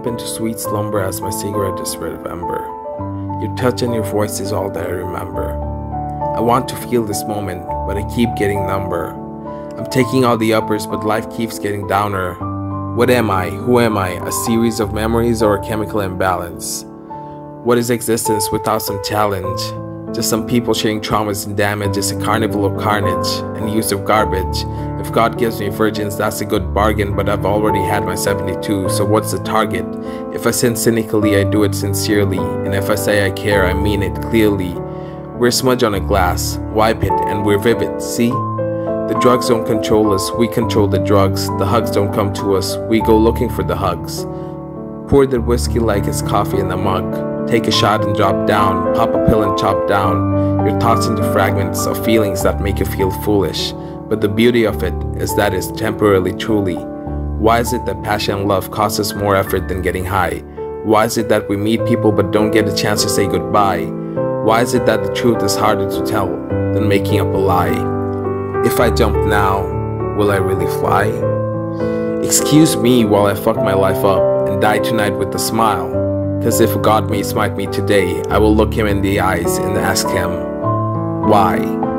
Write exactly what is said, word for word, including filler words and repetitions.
slip into sweet slumber as my cigarette is red of ember. Your touch and your voice is all that I remember. I want to feel this moment, but I keep getting number. I'm taking all the uppers, but life keeps getting downer. What am I? Who am I? A series of memories or a chemical imbalance? What is existence without some challenge? Just some people sharing traumas and damage. It's a carnival of carnage and use of garbage. If God gives me virgins, that's a good bargain, but I've already had my seventy-two, so what's the target? If I sin cynically, I do it sincerely, and if I say I care, I mean it clearly. We're a smudge on a glass, wipe it, and we're vivid, see? The drugs don't control us, we control the drugs. The hugs don't come to us, we go looking for the hugs. Pour the whiskey like it's coffee in the mug. Take a shot and drop down, pop a pill and chop down your thoughts into fragments of feelings that make you feel foolish. But the beauty of it is that it's temporarily truly. Why is it that passion and love costs us more effort than getting high? Why is it that we meet people but don't get a chance to say goodbye? Why is it that the truth is harder to tell than making up a lie? If I jump now, will I really fly? Excuse me while I fuck my life up and die tonight with a smile. Cause if God may smite me today, I will look him in the eyes and ask him, why?